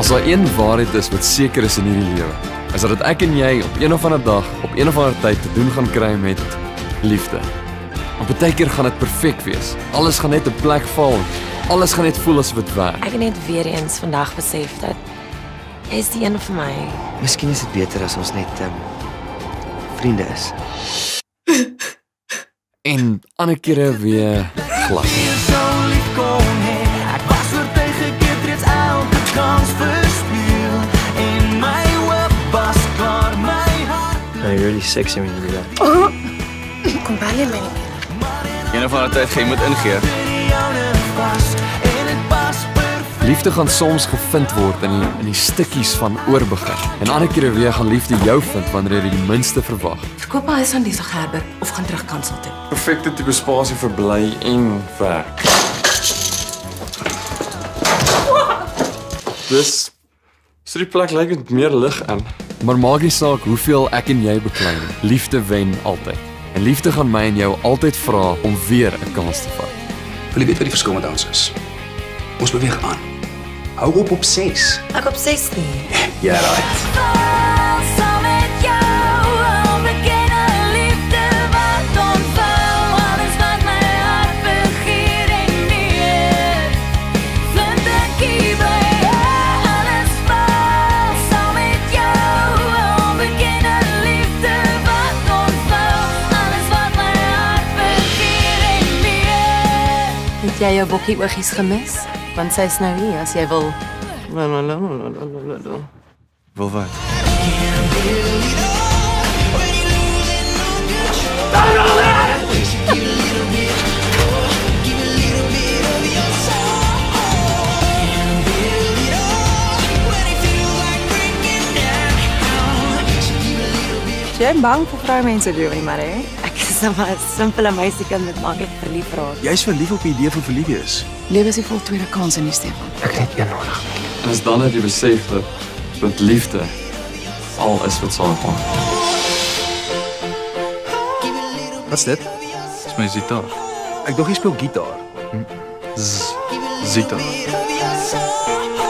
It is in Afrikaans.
As daar een waarheid is wat seker is in hierdie lewe, is dat ek en jy op een of ander dag, op een of ander tyd te doen gaan kry met liefde. Maar baie keer gaan dit perfek wees. Alles gaan net 'n plek val. Alles gaan net voel asof dit werk. Ek het net weer eens vandag besef dat jy is die een vir my. Miskien is dit beter as ons net vriende is. En ander kere weer glad. You're really sexy when you do that. Kom bel jy my nie meer. Een of ander tyd jy moet ingee. Liefde gaan soms gevind word in die stukkies van oorbegin. En ander kere weer gaan liefde jou vind wanneer jy die minste verwag. Verkoop al huis aan die Gerber of gaan terug kansel toe. Perfekte tipe spasie vir bly en werk. Dis so die plek lyk met meer lig aan. Maar maak nie saak hoeveel ek en jy beklei nie. Liefde wen altyd. En liefde gaan my en jou altyd vra om weer 'n kans te vat. Wil jy weet wat die verskil met ons is? Ons beweeg aan. Hou op 6. Ek op 16. Ja, right. Het jy jou bokkie oogies gemis? Want sy's nou hier as jy wil. Wil wat? Jy bang vir vroumense doen nie, maar hè? Ek is maar 'n simpele meisiekind met maklik verlief raak. Jy's verlief op die idee van verlief wees. Lewe is 'n vol tweede kans in die Stefan. Ek het net een nodig. En as dan het jy besef dat liefde al is wat saamkom. Wat's dit? Dis my gitaar. Ek dog jy speel gitaar. Zita.